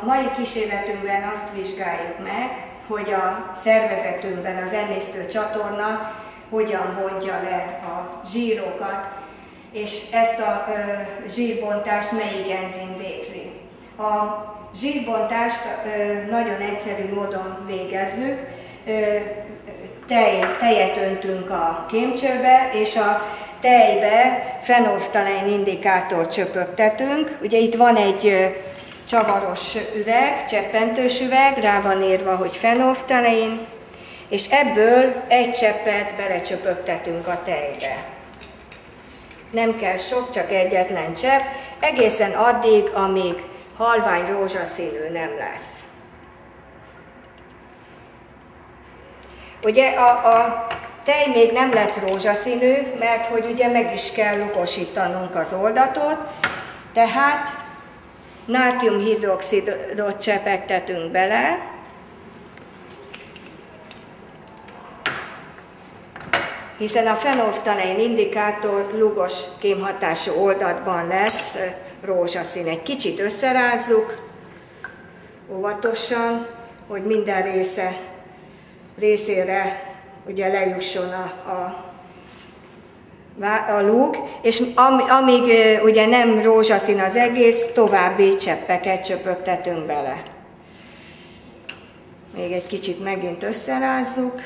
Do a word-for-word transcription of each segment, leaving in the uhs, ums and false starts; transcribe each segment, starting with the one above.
mai kísérletünkben azt vizsgáljuk meg, hogy a szervezetünkben az emésztő csatorna hogyan bontja le a zsírokat, és ezt a ö, zsírbontást melyik enzim végzi. A zsírbontást ö, nagyon egyszerű módon végezzük. Ö, tej, tejet öntünk a kémcsőbe, és a tejbe fenolftalein indikátort csöpögtetünk. Ugye itt van egy ö, csavaros üveg, cseppentős üveg, rá van írva, hogy fenolftalein, és ebből egy cseppet belecsöpögtetünk a tejbe. Nem kell sok, csak egyetlen csepp, egészen addig, amíg halvány rózsaszínű nem lesz. Ugye a, a tej még nem lett rózsaszínű, mert hogy ugye meg is kell lukosítanunk az oldatot, tehát nátriumhidroxidot csepegtetünk bele, hiszen a fenolftalein indikátor lugos kémhatású oldatban lesz rózsaszín. Egy kicsit összerázzuk, óvatosan, hogy minden része, részére ugye lejusson a, a, a lúg, és am, amíg ugye nem rózsaszín az egész, további cseppeket csöpögtetünk bele. Még egy kicsit megint összerázzuk.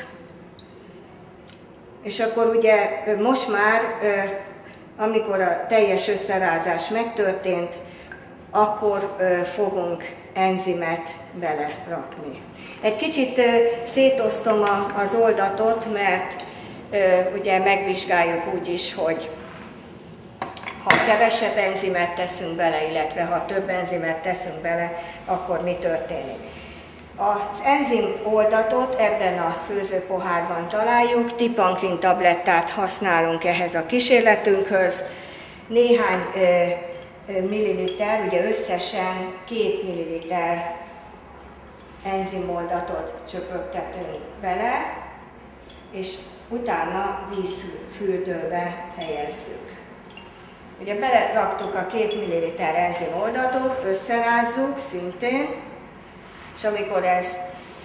És akkor ugye most már, amikor a teljes összerázás megtörtént, akkor fogunk enzimet belerakni. Egy kicsit szétosztom az oldatot, mert ugye megvizsgáljuk úgy is, hogy ha kevesebb enzimet teszünk bele, illetve ha több enzimet teszünk bele, akkor mi történik. Az enzim oldatot ebben a főzőpohárban találjuk, tipankrin tablettát használunk ehhez a kísérletünkhöz. Néhány ö, ö, milliliter, ugye összesen két milliliter enzimoldatot csöpögtetünk bele, és utána vízfürdőbe helyezzük. Ugye beleraktuk a két milliliter enzimoldatot, összerázzuk szintén, és amikor ez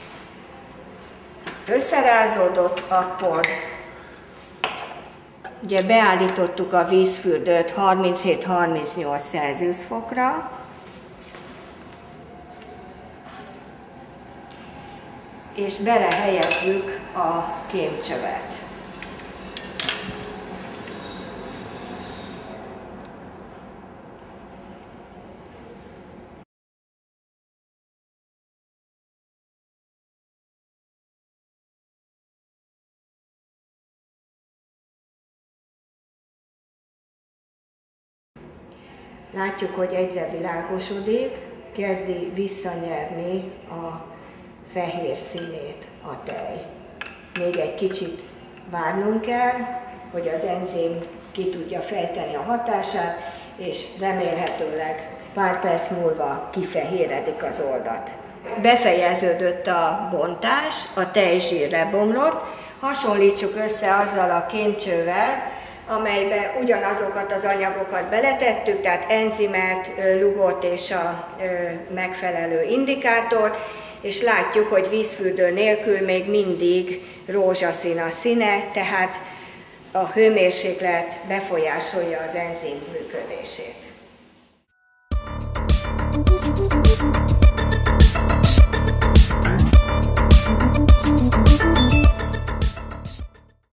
összerázódott, akkor ugye beállítottuk a vízfürdőt harminchét-harmincnyolc Celsius fokra, és belehelyezzük a kémcsövet. Látjuk, hogy egyre világosodik, kezdi visszanyerni a fehér színét a tej. Még egy kicsit várnunk kell, hogy az enzim ki tudja fejteni a hatását, és remélhetőleg pár perc múlva kifehéredik az oldat. Befejeződött a bontás, a tejzsír lebomlott, hasonlítsuk össze azzal a kémcsővel, amelybe ugyanazokat az anyagokat beletettük, tehát enzimet, lugot és a megfelelő indikátort, és látjuk, hogy vízfürdő nélkül még mindig rózsaszín a színe, tehát a hőmérséklet befolyásolja az enzim működését.